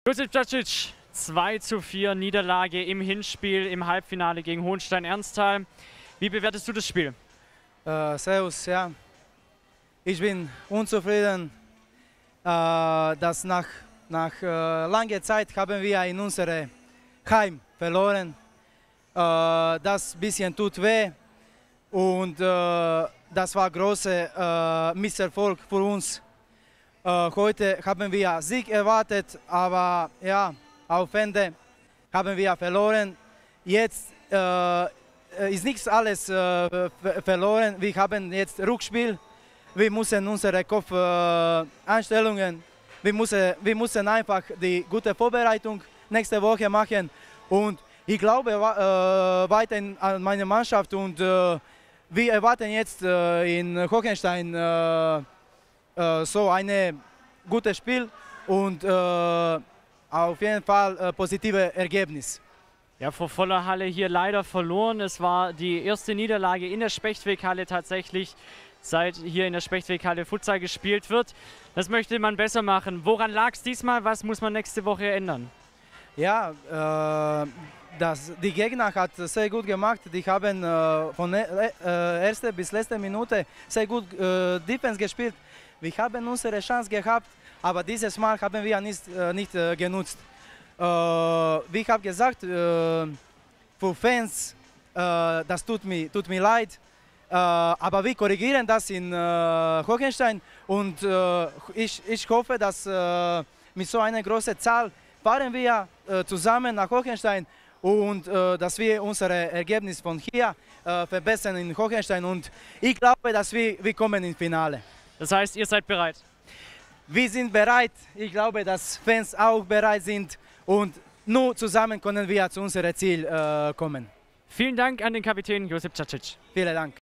Josip Cacic, 2:4 Niederlage im Hinspiel im Halbfinale gegen Hohenstein-Ernsthal. Wie bewertest du das Spiel? Servus, ja. Ich bin unzufrieden, dass nach langer Zeit haben wir in unserem Heim verloren. Das bisschen tut weh und das war großer Misserfolg für uns. Heute haben wir Sieg erwartet, aber ja, auf Ende haben wir verloren. Jetzt ist nichts alles verloren. Wir haben jetzt Rückspiel. Wir müssen unsere Kopfeinstellungen, wir müssen einfach die gute Vorbereitung nächste Woche machen. Und ich glaube weiter an meine Mannschaft und wir erwarten jetzt in Hohenstein so ein gutes Spiel und auf jeden Fall positive Ergebnis. Ja, vor voller Halle hier leider verloren. Es war die erste Niederlage in der Spechtweghalle tatsächlich, seit hier in der Spechtweghalle Futsal gespielt wird. Das möchte man besser machen. Woran lag es diesmal? Was muss man nächste Woche ändern? Ja, die Gegner hat sehr gut gemacht. Die haben von erster bis letzter Minute sehr gut Defense gespielt. Wir haben unsere Chance gehabt, aber dieses Mal haben wir nicht genutzt. Wie ich habe gesagt, für Fans, das tut mir leid, aber wir korrigieren das in Hohenstein und ich hoffe, dass mit so einer großen Zahl fahren wir zusammen nach Hohenstein und dass wir unser Ergebnis von hier verbessern in Hohenstein und ich glaube, dass wir kommen ins Finale. Das heißt, ihr seid bereit? Wir sind bereit. Ich glaube, dass Fans auch bereit sind und nur zusammen können wir zu unserem Ziel kommen. Vielen Dank an den Kapitän Josip Cacic. Vielen Dank.